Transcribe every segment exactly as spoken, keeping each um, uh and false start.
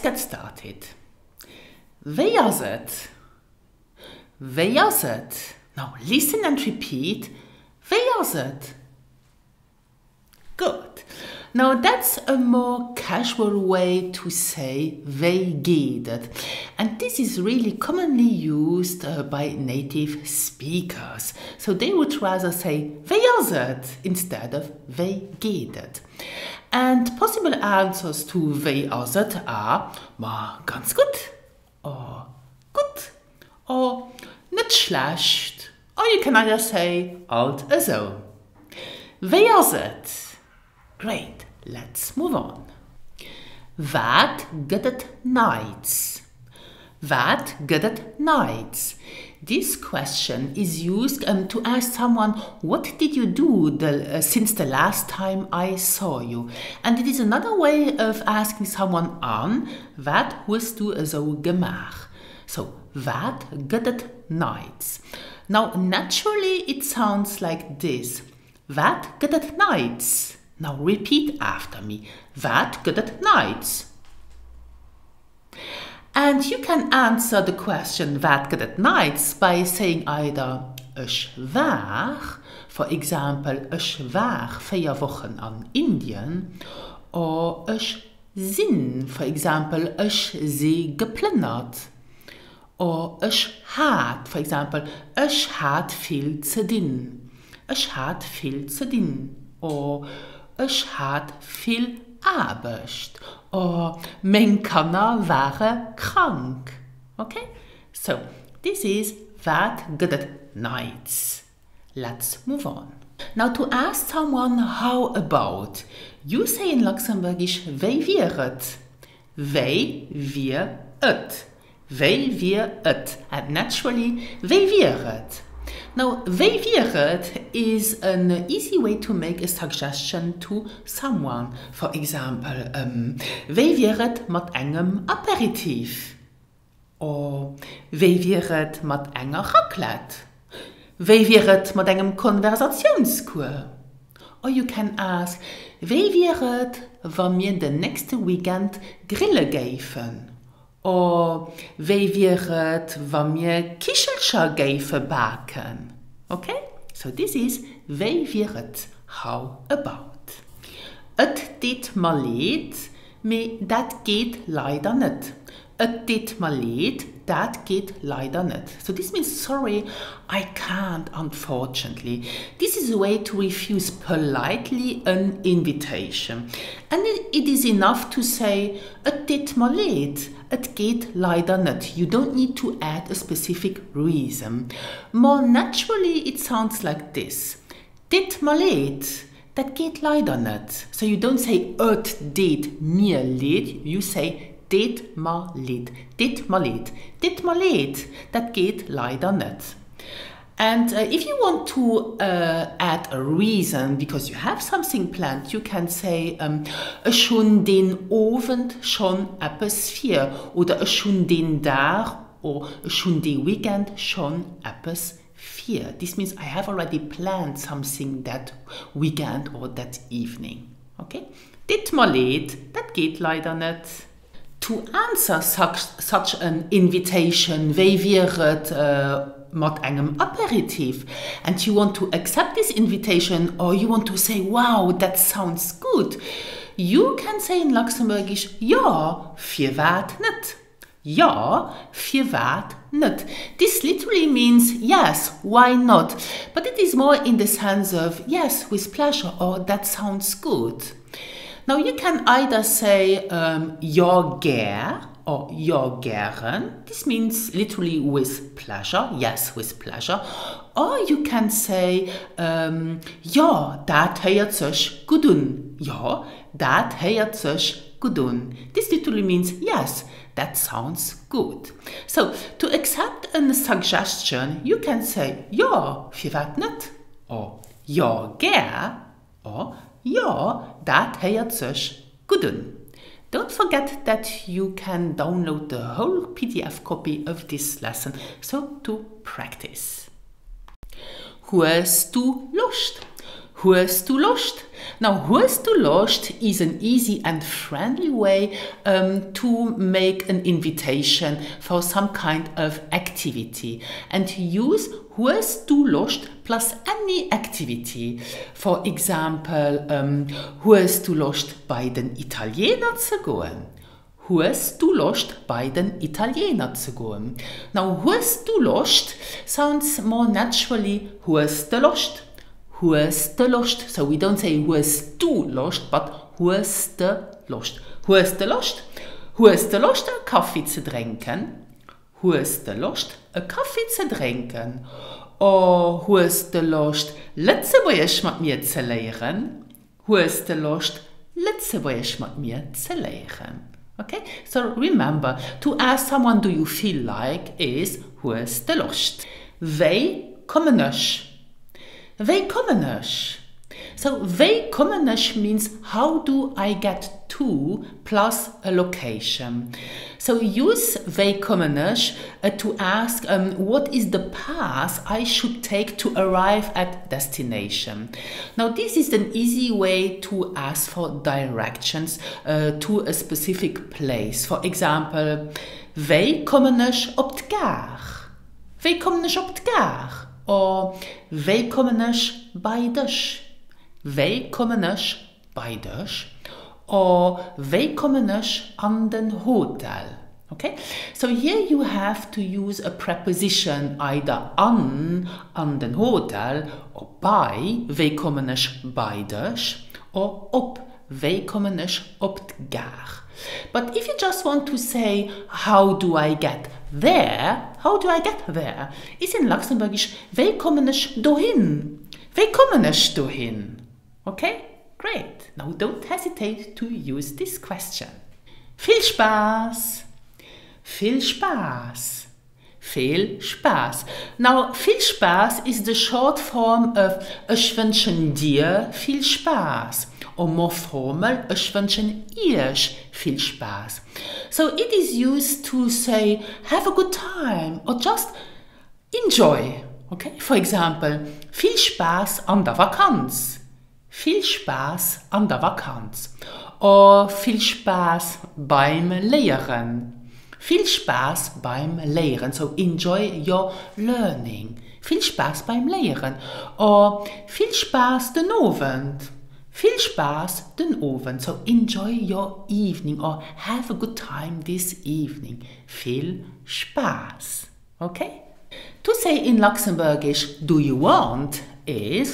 get started. Where is it? Where is it? Now listen and repeat. Where is it? Good. Now that's a more casual way to say "Wie geht it?" And this is really commonly used uh, by native speakers. So they would rather say "Where is it?" instead of "Wie geht it?" And possible answers to "Wie is it?" are ma ganz gut, or gut, or nicht schlecht, or you can either say alt so. Wie is it? Great, let's move on. Wat geht it nights? Wat geht it nights? This question is used um, to ask someone, what did you do the, uh, since the last time I saw you? And it is another way of asking someone an, wat hast du so gemacht? So, wat geht it nights? Now, naturally it sounds like this. Wat geht it nights? Now repeat after me. Wat geht it nights? And you can answer the question wat geht it nights by saying either ich war, for example, ich war vier Wochen an Indien, or ich sind, for example, ich sie geplündert, or ich hat, for example, ich hat viel zu tun, ich hat viel zu tun, or ich hat viel Arbeit, or mein Kinder waren krank. Okay? So, this is wat geht it nights. Let's move on. Now to ask someone how about, you say in Luxembourgish wie wir it. Wie wir it. Wie wir it. And naturally, wie wir it. Now, wie wir it is an easy way to make a suggestion to someone. For example, um, wie wir it mit engem Aperitif? Or wie wir it mit enger Raclette? Wie wir it mit engem Konversationskurs? Or you can ask, wie wir it, wenn wir the next weekend grillen gehen? Or wie wir it, wenn wir Kichelscher gehen backen? Okay? So this is wie wir it, how about. Et dit mal leid, me dat geht leider nicht. Et dit mal leid, that geht leider nicht. So this means sorry, I can't, unfortunately. This is a way to refuse politely an invitation. And it, it is enough to say, et dit mal leid, it geht leider nicht. You don't need to add a specific reason. More naturally, it sounds like this. Dit mal leid, that geht leider nicht. So you don't say, et dit mir leid, you say, dit mal leid, dit mal leid, dit mal leid, that geht leider nicht. And uh, if you want to uh, add a reason, because you have something planned, you can say, um, schon den Abend schon etwas vier, oder schon den Tag, oder schon den Weekend schon etwas vier. This means I have already planned something that weekend or that evening. Okay? Dit mal leid, that geht leider nicht. To answer such, such an invitation, wie wir it uh, mit engem Aperitif, and you want to accept this invitation, or you want to say, wow, that sounds good, you can say in Luxembourgish, ja, für wat nicht. Ja, für wat nicht. This literally means yes, why not? But it is more in the sense of yes, with pleasure, or that sounds good. Now you can either say um, ja gern or ja gern. This means literally with pleasure, yes, with pleasure. Or you can say um, ja, dat hört sich gut an. Ja, dat hört sich gut an. This literally means yes, that sounds good. So to accept a suggestion, you can say ja, für wat nicht? Or ja gern or ja, dat hört sich gut an. Don't forget that you can download the whole P D F copy of this lesson, so to practice. Hast du Lust? Hast du Lust? Now, hast du Lust is an easy and friendly way um, to make an invitation for some kind of activity. And use hast du Lust plus any activity. For example, um, hast du Lust bei den Italiener zu gehen? Hast du Lust bei den Italiener zu gehen? Now, hast du Lust sounds more naturally hast du Lust. Hast du Lust? So we don't say hast du Lust, but hast du Lust. Hast du Lust? Hast du Lust, einen Kaffee zu trinken? Hast du Lust, einen Kaffee zu trinken? Oder hast du Lust, Lützebuersch mit mir zu lehren? Hast du Lust, Lützebuersch mit mir zu lehren? Okay? So remember, to ask someone do you feel like is hast du Lust? Wei kommen nicht? Wei kommen nicht? So, wei kommen nicht means how do I get to plus a location. So, use wei kommen nicht uh, to ask um, what is the path I should take to arrive at destination. Now, this is an easy way to ask for directions uh, to a specific place. For example, wei kommen nicht op die Gare? Wei kommen nicht op die Gare? Or wei kommen nicht bei dich? Wei kommen nicht bei dich? Or wei kommen nicht an den Hotel? Okay? So here you have to use a preposition either an, an den Hotel, or bei, wei kommen nicht bei dich, or op, wei kommen nicht op die Gare. But if you just want to say, how do I get there? How do I get there? Ist in Luxemburgisch, wei kommen ich dohin? Wei kommen ich dohin? Okay? Great. Now don't hesitate to use this question. Viel Spaß! Viel Spaß! Viel Spaß. Now, viel Spaß is the short form of ich wünsche dir viel Spaß. Or more formal, ich wünsche euch viel Spaß. So it is used to say have a good time or just enjoy. Okay? For example, viel Spaß an der Vakanz. Viel Spaß an der Vakanz. Or viel Spaß beim Lehren. Viel Spaß beim Lehren. So enjoy your learning. Viel Spaß beim Lehren. Or viel Spaß den Abend. Viel Spaß den Abend. So enjoy your evening or have a good time this evening. Viel Spaß. Okay? To say in Luxembourgish, do you want is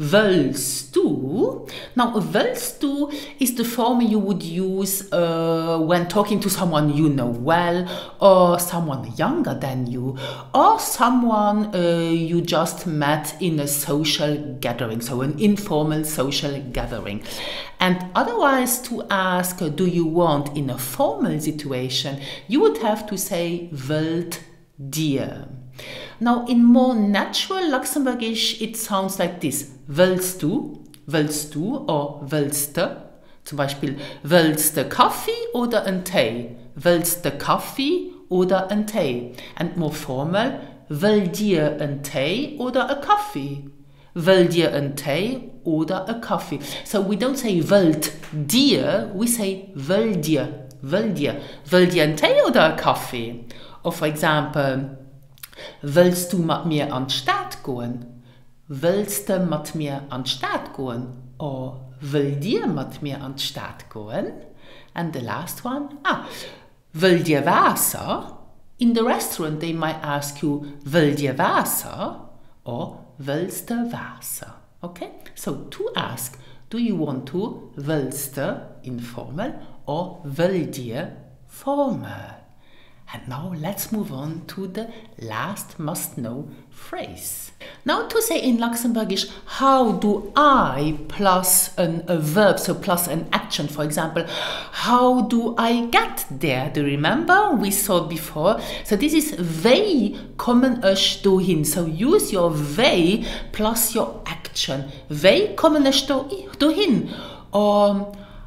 willst du? Now, willst du is the form you would use uh, when talking to someone you know well, or someone younger than you, or someone uh, you just met in a social gathering, so an informal social gathering. And otherwise, to ask, do you want in a formal situation, you would have to say wollt dir. Now, in more natural Luxembourgish, it sounds like this. Willst du, willst du or willst du? Zum Beispiel, willst du Kaffee oder ein Tee? Willst du Kaffee oder ein Tee? And more formal, will dir ein Tee oder a Kaffee? Will dir ein Tee oder a Kaffee? So we don't say wollt dir, we say will dir, will dir. Will dir ein Tee oder a Kaffee? Or for example, willst du mit mir an die Stadt gehen? Willst du mit mir an die Stadt gehen? Or will dir mit mir an die Stadt gehen? And the last one, ah, will dir Wasser? In the restaurant they might ask you, will dir Wasser? Or willst du Wasser? Okay? So to ask, do you want to, willst du informal or will dir formal? And now let's move on to the last must-know phrase. Now to say in Luxembourgish, how do I plus an, a verb, so plus an action, for example, how do I get there? Do you remember? We saw before. So this is wei kommen ich dohin. So use your wei plus your action. Wei kommen ich dohin. Or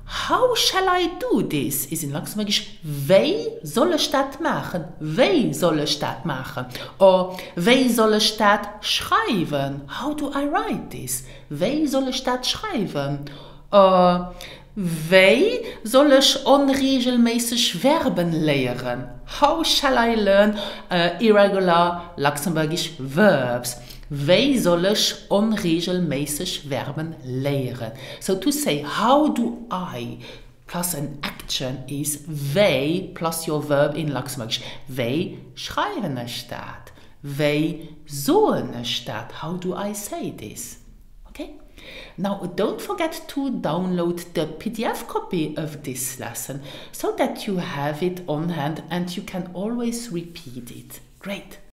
How shall I do this? Ist in Luxemburgisch, wie soll ich das machen? Wie soll ich das machen? Oder wie soll ich das schreiben? How do I write this? Wie soll ich das schreiben? Oder wie soll ich unregelmäßig Verben lernen? How shall I learn uh, irregular Luxemburgish verbs? Wie soll ich unregelmäßig Verben lernen? So to say, how do I plus an action is wie plus your verb in Luxemburgisch. Wie schreiben ich das? Wie soll ich das? How do I say this? Okay? Now, don't forget to download the P D F copy of this lesson so that you have it on hand and you can always repeat it. Great!